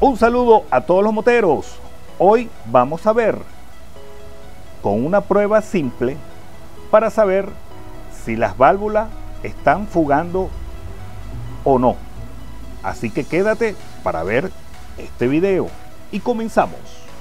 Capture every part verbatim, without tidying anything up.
Un saludo a todos los moteros. Hoy vamos a ver con una prueba simple para saber si las válvulas están fugando o no. Así que quédate para ver este video y comenzamos.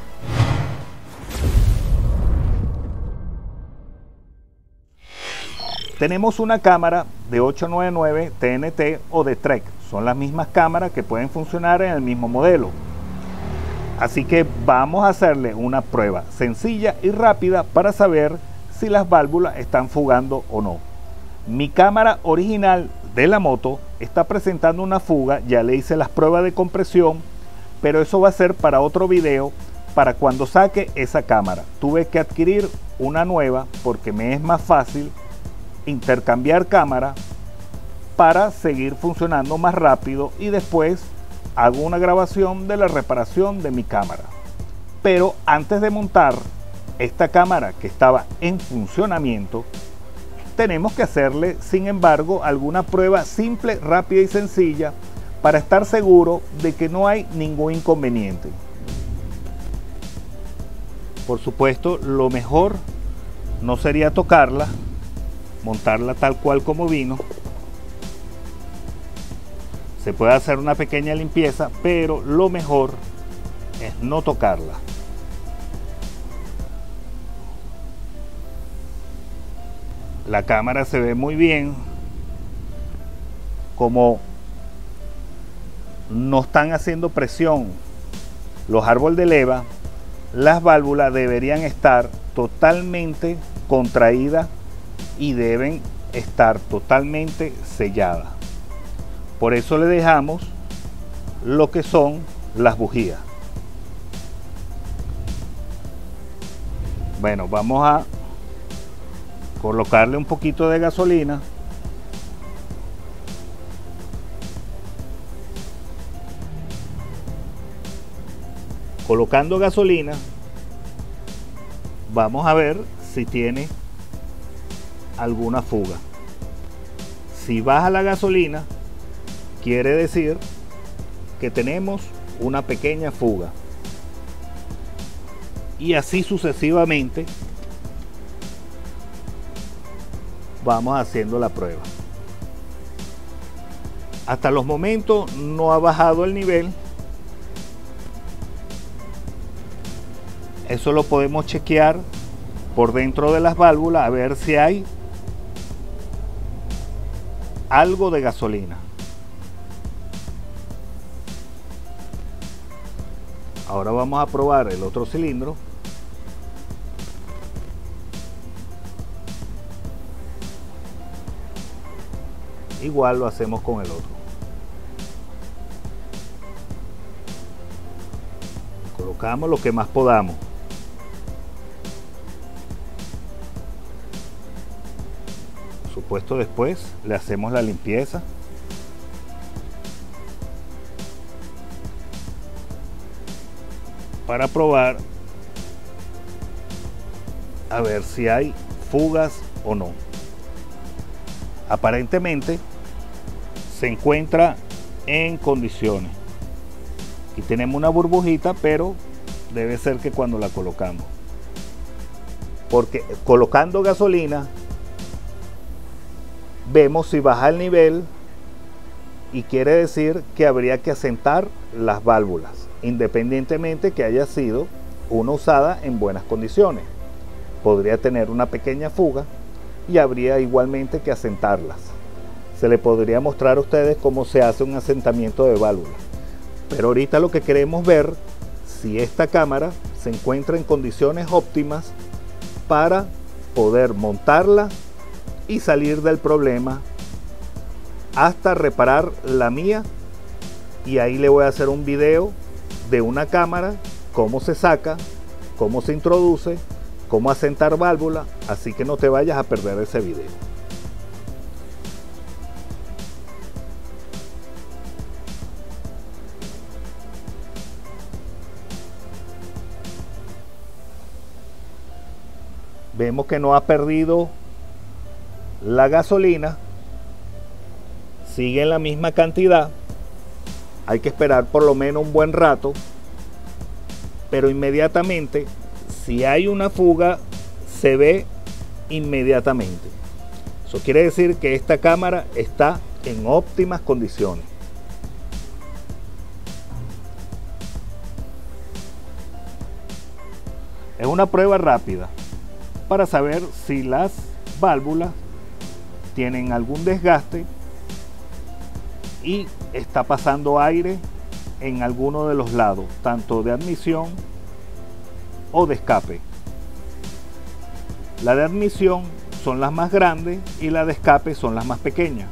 Tenemos una cámara de ocho noventa y nueve T N T o de Trek. Son las mismas cámaras que pueden funcionar en el mismo modelo. Así que vamos a hacerle una prueba sencilla y rápida para saber si las válvulas están fugando o no. Mi cámara original de la moto está presentando una fuga. Ya le hice las pruebas de compresión, pero eso va a ser para otro video, para cuando saque esa cámara. Tuve que adquirir una nueva porque me es más fácil intercambiar cámara para seguir funcionando más rápido, y después hago una grabación de la reparación de mi cámara. Pero antes de montar esta cámara que estaba en funcionamiento, tenemos que hacerle, sin embargo, alguna prueba simple, rápida y sencilla para estar seguro de que no hay ningún inconveniente. Por supuesto, lo mejor no sería tocarla, montarla tal cual como vino. Se puede hacer una pequeña limpieza, pero lo mejor es no tocarla. La cámara se ve muy bien. Como no están haciendo presión los árboles de leva, las válvulas deberían estar totalmente contraídas y deben estar totalmente selladas. Por eso le dejamos lo que son las bujías. Bueno, vamos a colocarle un poquito de gasolina. Colocando gasolina, vamos a ver si tiene alguna fuga. Si baja la gasolina, quiere decir que tenemos una pequeña fuga, y así sucesivamente vamos haciendo la prueba. Hasta los momentos no ha bajado el nivel. Eso lo podemos chequear por dentro de las válvulas, a ver si hay algo de gasolina. Ahora vamos a probar el otro cilindro. Igual lo hacemos con el otro. Colocamos lo que más podamos. Por supuesto, después le hacemos la limpieza. Para probar a ver si hay fugas o no. Aparentemente se encuentra en condiciones. Aquí tenemos una burbujita, pero debe ser que cuando la colocamos, porque colocando gasolina vemos si baja el nivel, y quiere decir que habría que asentar las válvulas, independientemente que haya sido una usada en buenas condiciones. Podría tener una pequeña fuga y habría igualmente que asentarlas. Se le podría mostrar a ustedes cómo se hace un asentamiento de válvulas, pero ahorita lo que queremos ver si esta cámara se encuentra en condiciones óptimas para poder montarla y salir del problema hasta reparar la mía. Y ahí le voy a hacer un video de una cámara, cómo se saca, cómo se introduce, cómo asentar válvula, así que no te vayas a perder ese video. Vemos que no ha perdido la gasolina, sigue en la misma cantidad. hay que esperar por lo menos un buen rato, pero inmediatamente, si hay una fuga, se ve inmediatamente. Eso quiere decir que esta cámara está en óptimas condiciones. Es una prueba rápida para saber si las válvulas tienen algún desgaste y está pasando aire en alguno de los lados, tanto de admisión o de escape. La de admisión son las más grandes y la de escape son las más pequeñas.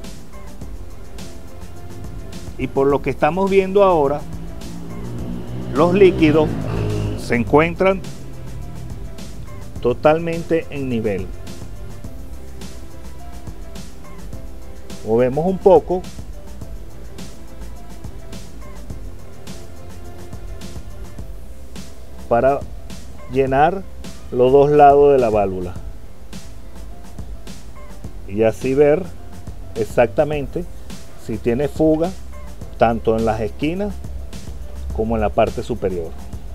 Y por lo que estamos viendo ahora, los líquidos se encuentran totalmente en nivel. Movemos un poco para llenar los dos lados de la válvula y así ver exactamente si tiene fuga tanto en las esquinas como en la parte superior.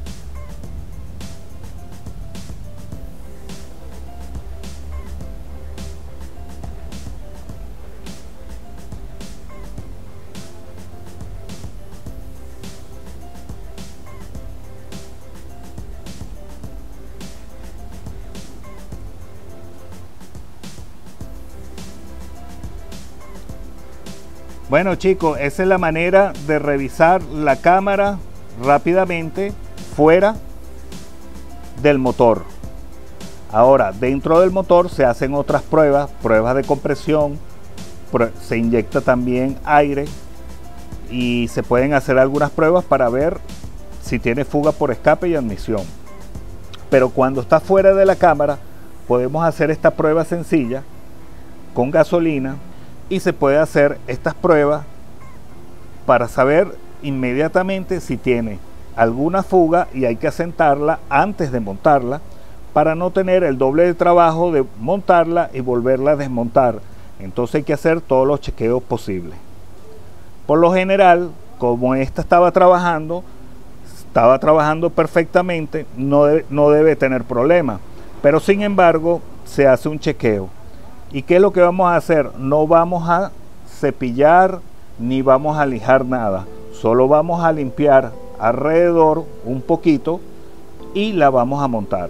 Bueno chicos, esa es la manera de revisar la cámara rápidamente fuera del motor. Ahora, dentro del motor se hacen otras pruebas, pruebas de compresión, se inyecta también aire y se pueden hacer algunas pruebas para ver si tiene fuga por escape y admisión. Pero cuando está fuera de la cámara, podemos hacer esta prueba sencilla con gasolina. Y se puede hacer estas pruebas para saber inmediatamente si tiene alguna fuga y hay que asentarla antes de montarla para no tener el doble de trabajo de montarla y volverla a desmontar. Entonces hay que hacer todos los chequeos posibles. Por lo general, como esta estaba trabajando, estaba trabajando perfectamente, no debe, no debe tener problema. Pero sin embargo, se hace un chequeo. ¿Y qué es lo que vamos a hacer? No vamos a cepillar ni vamos a lijar nada. Solo vamos a limpiar alrededor un poquito y la vamos a montar.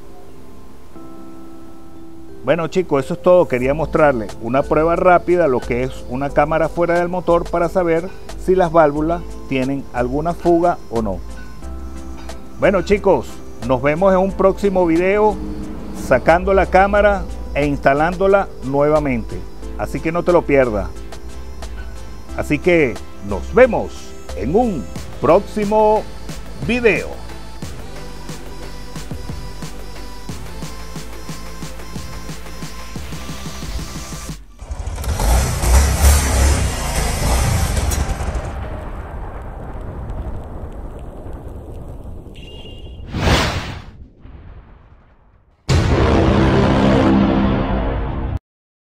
Bueno chicos, eso es todo. Quería mostrarles una prueba rápida, lo que es una cámara fuera del motor para saber si las válvulas tienen alguna fuga o no. Bueno chicos, nos vemos en un próximo video sacando la cámara e instalándola nuevamente, así que no te lo pierdas. Así que nos vemos en un próximo video.